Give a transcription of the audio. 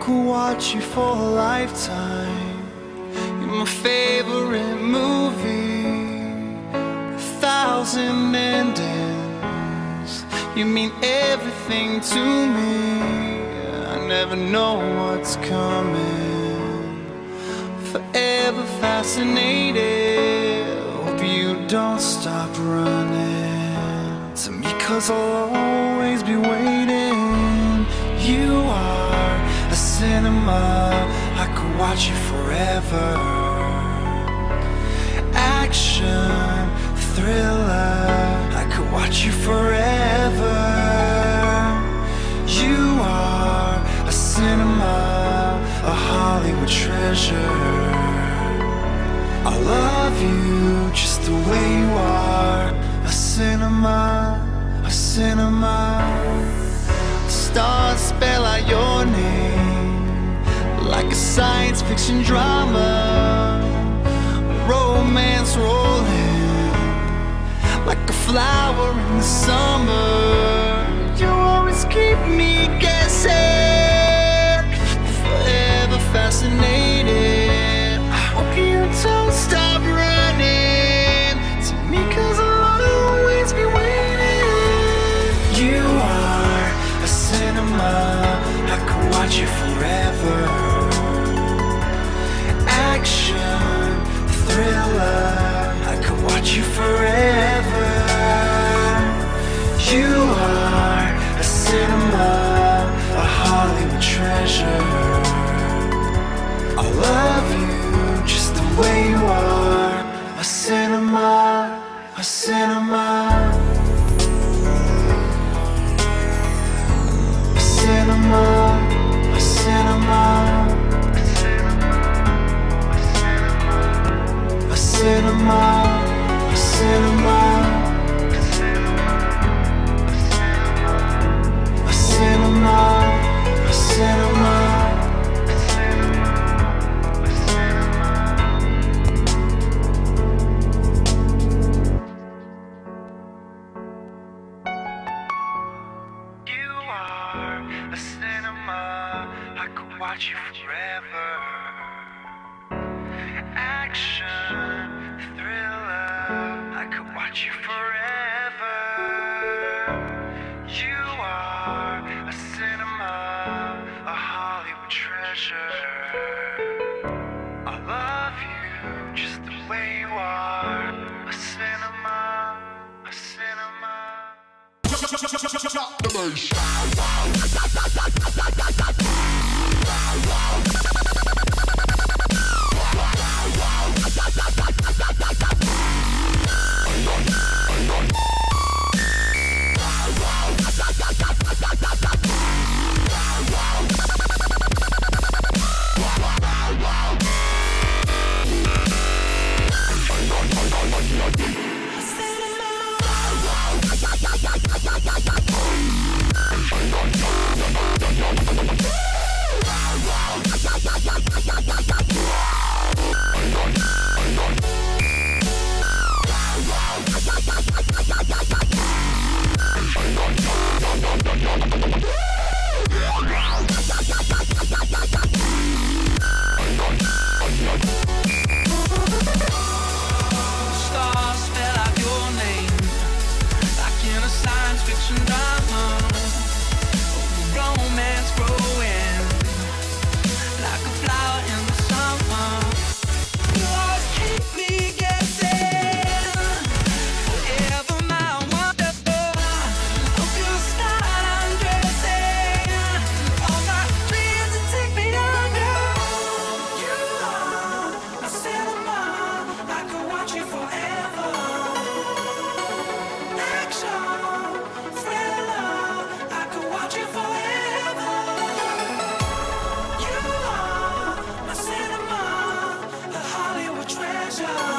could watch you for a lifetime. You're my favorite movie, 1,000 endings. You mean everything to me. I never know what's coming. Forever fascinated. Hope you don't stop running to me, 'cause I'll always be waiting. You are a cinema, I could watch you forever. Action, thriller, I could watch you forever. You are a cinema, a Hollywood treasure. I love you just the way you are. A cinema, a cinema. Stars spell out your name like a science fiction drama. Romance rolling like a flower in the summer. You always keep me guessing, forever fascinated. I hope you don't stop running to me, 'cause I'll always be waiting. You are a cinema, I could watch you forever. Action, thriller, I could watch you forever. You are a cinema, a Hollywood treasure. I love you just the way you are. A cinema, a cinema. A cinema, a cinema. A cinema, a cinema. A cinema, a cinema. You are a cinema, I could watch you forever. Action, thriller, I could watch you forever. You are a cinema, a Hollywood treasure. I love you just the way you are. A cinema, a cinema. Stars spell out your name like in a science fiction drama. Romance growing like a flower in the summer. You always keep me guessing, forever my wonderful. Hope you start undressing all my dreams and take me under. You are a cinema, I could watch you forever. Action, thriller, I could watch you forever. You are my cinema, a Hollywood treasure.